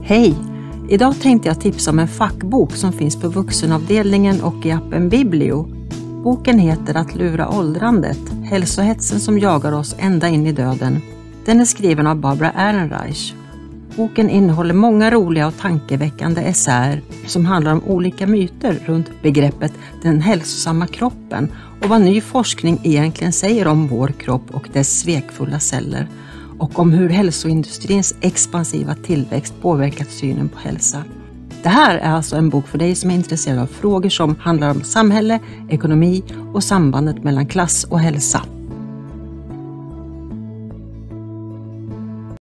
Hej! Idag tänkte jag tipsa om en fackbok som finns på vuxenavdelningen och i appen Biblio. Boken heter Att lura åldrandet, hälsohetsen som jagar oss ända in i döden. Den är skriven av Barbara Ehrenreich. Boken innehåller många roliga och tankeväckande essäer som handlar om olika myter runt begreppet den hälsosamma kroppen och vad ny forskning egentligen säger om vår kropp och dess svekfulla celler och om hur hälsoindustrins expansiva tillväxt påverkat synen på hälsa. Det här är alltså en bok för dig som är intresserad av frågor som handlar om samhälle, ekonomi och sambandet mellan klass och hälsa.